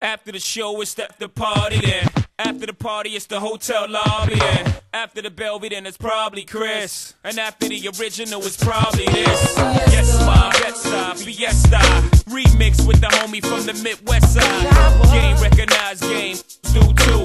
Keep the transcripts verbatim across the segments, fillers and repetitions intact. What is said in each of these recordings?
After the show, it's the after party then. After the party, it's the hotel lobby then. After the Belvy, then it's probably Chris. And after the original, it's probably this. Yes, my Betside, Fiesta. Remix with the homie from the Midwest side. Game recognized, game do too.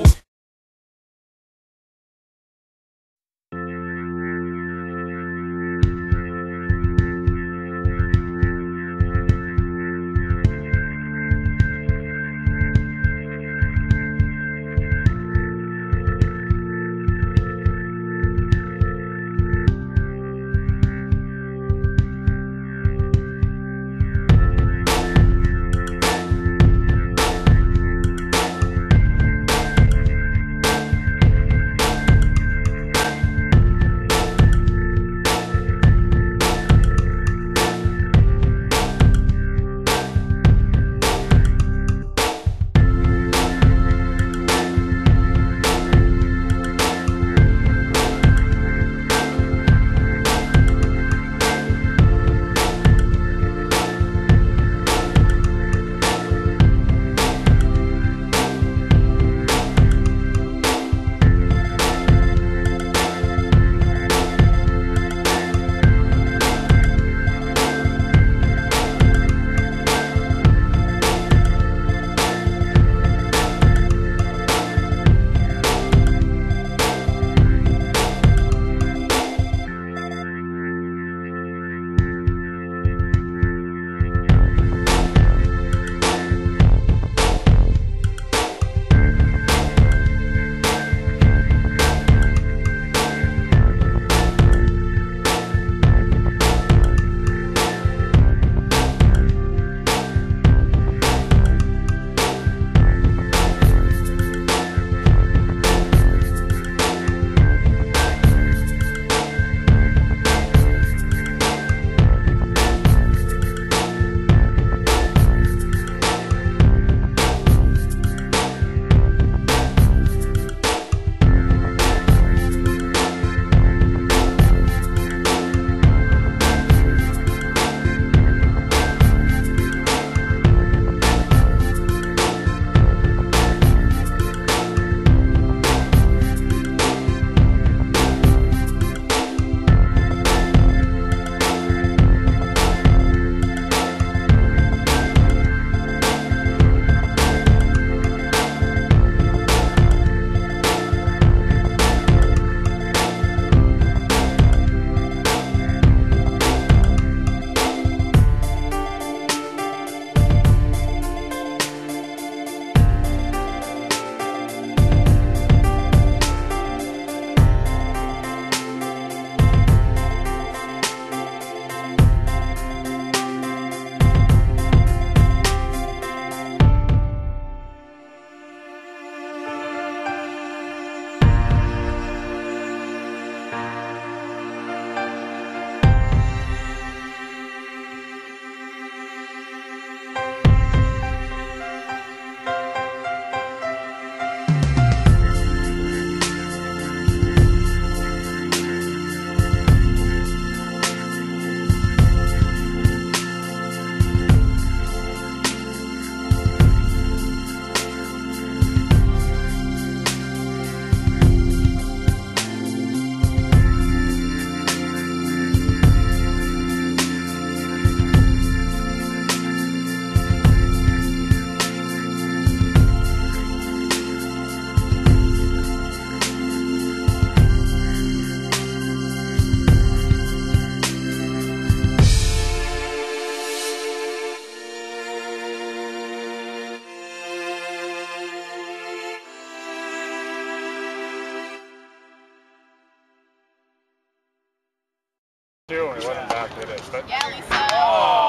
Too, we went back with it, but yeah, Lisa. Oh.